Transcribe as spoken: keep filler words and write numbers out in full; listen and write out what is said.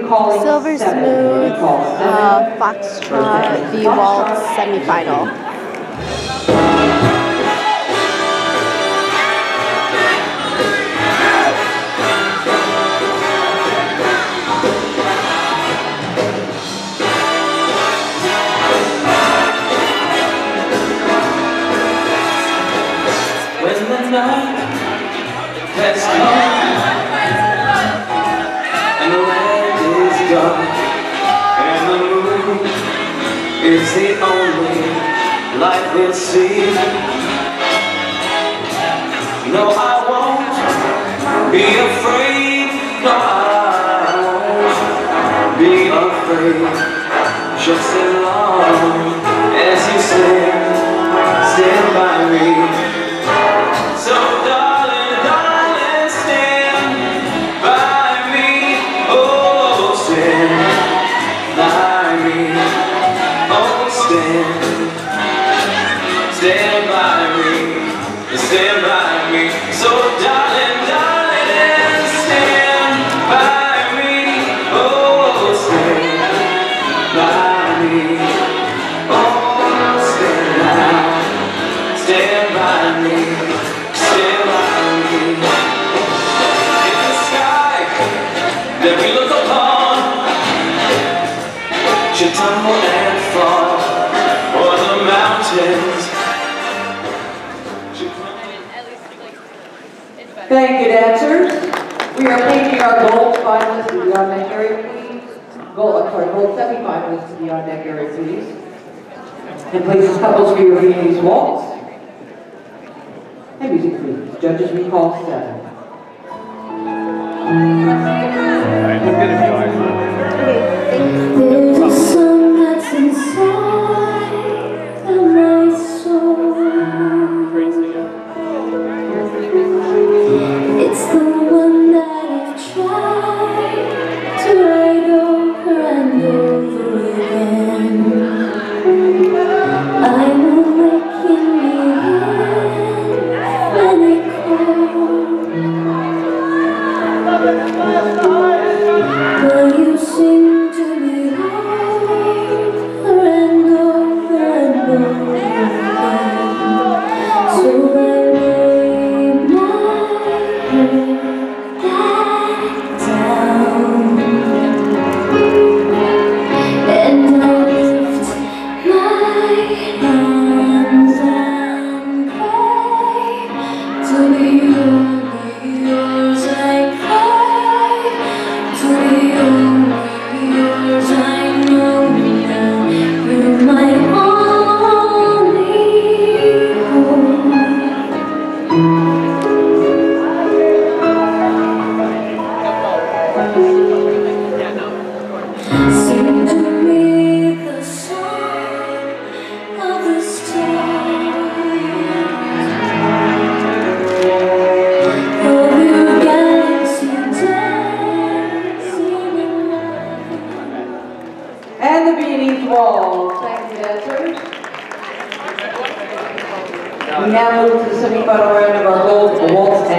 recalling Silver seven. Smooth Recall seven. uh, Foxtrot V Waltz semifinal. When the night has come and the land is dark and the moon is the only light we'll see, no, I won't be afraid, no, I won't be afraid, just as long as you stand, stand by me. So darling, darling, stand by me, oh, stand by me, oh, stand, stand by me, stand by me. So darling, darling, stand by me, oh, stand by me, oh, stand now, stand by me. That we look upon should tumble and fall, or the mountains should climb. Thank you, dancers. We are taking our gold finalists to the on deck area, please. Gold, I'm sorry, gold semi-finalists to the on deck area, please. And please, couples for your Viennese waltz. And music, please. Judges recall seven. There's a song that's inside of my soul. It's the one that I've tried to write over and over again. I will wake in the end when it calls. Will you sing to me over and over and over again? So I lay my head back down and I lift my hands and pray to be only yours. I cry to be only yours. I know now you're my only home. Sing to me the song of the stars, of your galaxy dancing in love. And the Viennese waltz. Thank you, dancers. We now move to the semi-final round of our gold waltz.